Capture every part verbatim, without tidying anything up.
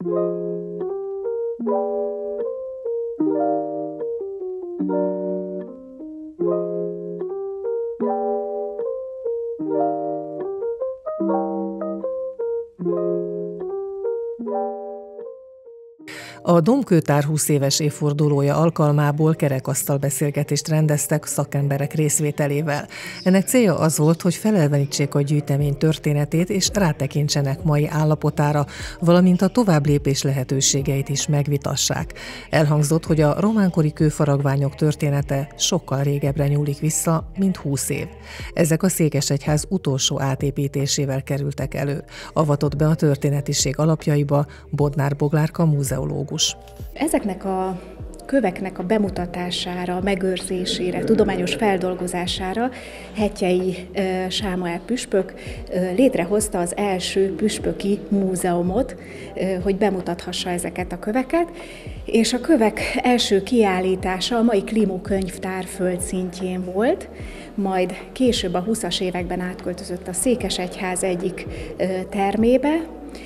A Domkőtár húsz éves évfordulója alkalmából kerekasztal beszélgetést rendeztek szakemberek részvételével. Ennek célja az volt, hogy felelvenítsék a gyűjtemény történetét és rátekintsenek mai állapotára, valamint a továbblépés lehetőségeit is megvitassák. Elhangzott, hogy a románkori kőfaragványok története sokkal régebbre nyúlik vissza, mint húsz év. Ezek a Székesegyház utolsó átépítésével kerültek elő. Avatott be a történetiség alapjaiba Bodnár Boglárka múzeológus. Ezeknek a köveknek a bemutatására, megőrzésére, tudományos feldolgozására Hettyei Sámuel püspök létrehozta az első püspöki múzeumot, hogy bemutathassa ezeket a köveket, és a kövek első kiállítása a mai Klimó könyvtár földszintjén volt, majd később a húszas években átköltözött a Székesegyház egyik termébe.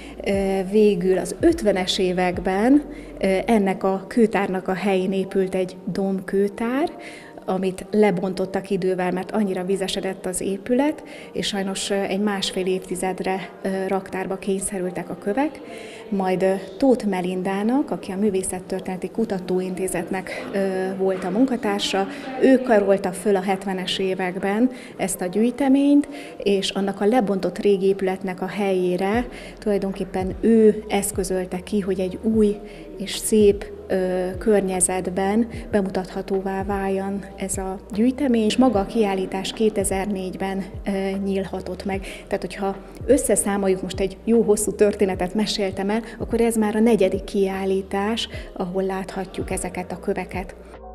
Végül az ötvenes években ennek a kőtárnak a helyén épült egy domkőtár, amit lebontottak idővel, mert annyira vizesedett az épület, és sajnos egy másfél évtizedre raktárba kényszerültek a kövek. Majd Tóth Melindának, aki a Művészettörténeti Kutatóintézetnek volt a munkatársa, ő karolta föl a hetvenes években ezt a gyűjteményt, és annak a lebontott régi épületnek a helyére tulajdonképpen ő eszközölte ki, hogy egy új és szép ö, környezetben bemutathatóvá váljon ez a gyűjtemény, és maga a kiállítás kétezer-négyben ö, nyílhatott meg. Tehát, hogyha összeszámoljuk, most egy jó hosszú történetet meséltem el, akkor ez már a negyedik kiállítás, ahol láthatjuk ezeket a köveket.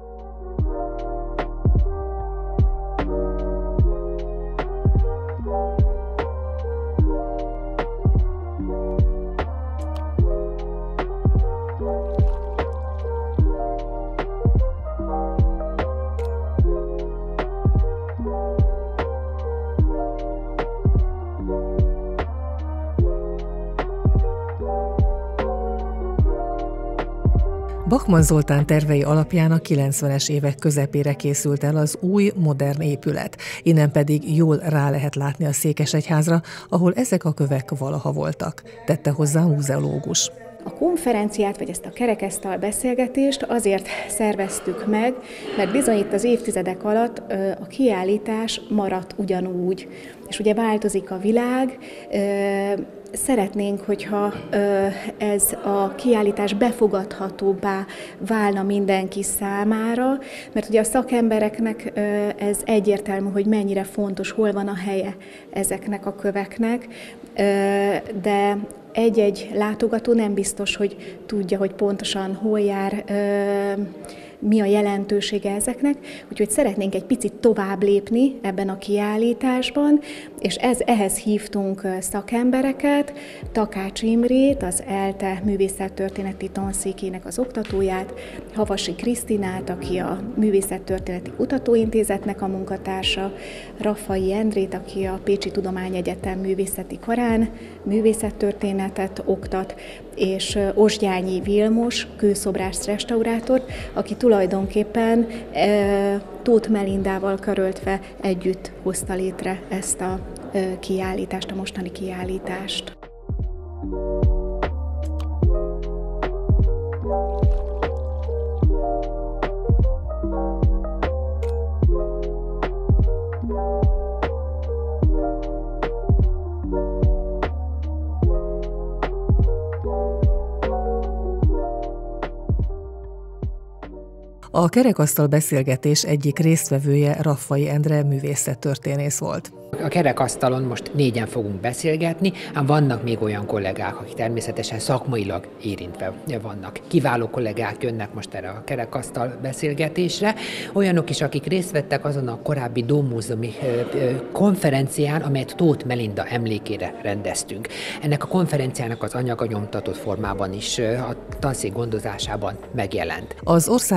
Bachmann Zoltán tervei alapján a kilencvenes évek közepére készült el az új, modern épület. Innen pedig jól rá lehet látni a Székesegyházra, ahol ezek a kövek valaha voltak, tette hozzá a múzeológus. A konferenciát, vagy ezt a kerekasztal beszélgetést azért szerveztük meg, mert bizony itt az évtizedek alatt a kiállítás maradt ugyanúgy. És ugye változik a világ, szeretnénk, hogyha ez a kiállítás befogadhatóbbá válna mindenki számára, mert ugye a szakembereknek ez egyértelmű, hogy mennyire fontos, hol van a helye ezeknek a köveknek, de egy-egy látogató nem biztos, hogy tudja, hogy pontosan hol jár, mi a jelentősége ezeknek, úgyhogy szeretnénk egy picit tovább lépni ebben a kiállításban, és ez, ehhez hívtunk szakembereket, Takács Imrét, az ELTE Művészettörténeti Tanszékének az oktatóját, Havasi Krisztinát, aki a Művészettörténeti Kutatóintézetnek a munkatársa, Raffai Endrét, aki a Pécsi Tudományegyetem Művészeti Karán művészettörténetet oktat, és Osgyányi Vilmos, kőszobrász restaurátort, aki tulajdonképpen e, Tóth Melindával karöltve együtt hozta létre ezt a e, kiállítást, a mostani kiállítást. A kerekasztal beszélgetés egyik résztvevője Raffai Endre művészettörténész volt. A kerekasztalon most négyen fogunk beszélgetni, ám vannak még olyan kollégák, akik természetesen szakmailag érintve vannak. Kiváló kollégák jönnek most erre a kerekasztal beszélgetésre, olyanok is, akik részt vettek azon a korábbi Dómmúzeumi konferencián, amelyet Tóth Melinda emlékére rendeztünk. Ennek a konferenciának az anyaga nyomtatott formában is a tanszék gondozásában megjelent. Az országos szak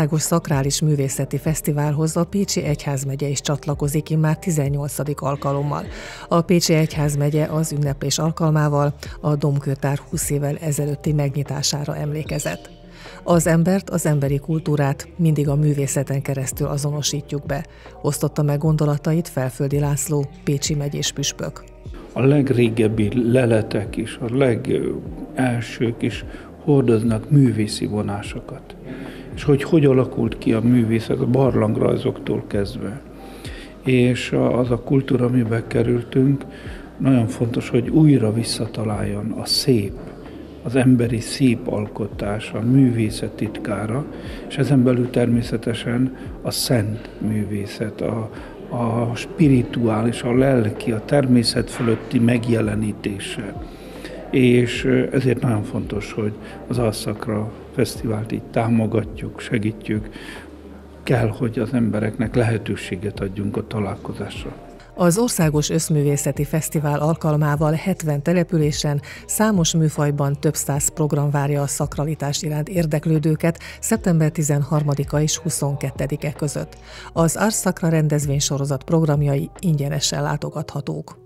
Szakrális Művészeti Fesztiválhoz a Pécsi Egyházmegye is csatlakozik immár tizennyolcadik alkalommal. A Pécsi Egyházmegye az ünneplés alkalmával a Domkőtár húsz évvel ezelőtti megnyitására emlékezett. Az embert, az emberi kultúrát mindig a művészeten keresztül azonosítjuk be, osztotta meg gondolatait Felföldi László, pécsi megyés püspök. A legrégebbi leletek is, a legelsők is hordoznak művészi vonásokat. És hogy hogy alakult ki a művészet, a barlangrajzoktól kezdve. És az a kultúra, amiben kerültünk, nagyon fontos, hogy újra visszataláljon a szép, az emberi szép alkotás, a művészet titkára, és ezen belül természetesen a szent művészet, a, a spirituális, a lelki, a természet fölötti megjelenítése. És ezért nagyon fontos, hogy az Alszakra Fesztivált így támogatjuk, segítjük, kell, hogy az embereknek lehetőséget adjunk a találkozásra. Az Országos Összművészeti Fesztivál alkalmával hetven településen, számos műfajban több száz program várja a szakralitás iránt érdeklődőket szeptember tizenharmadika és huszonkettedike között. Az Ars Sacra rendezvénysorozat programjai ingyenesen látogathatók.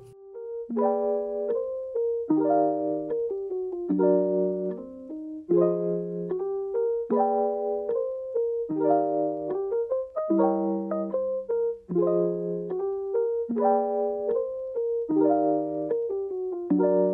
Thank you.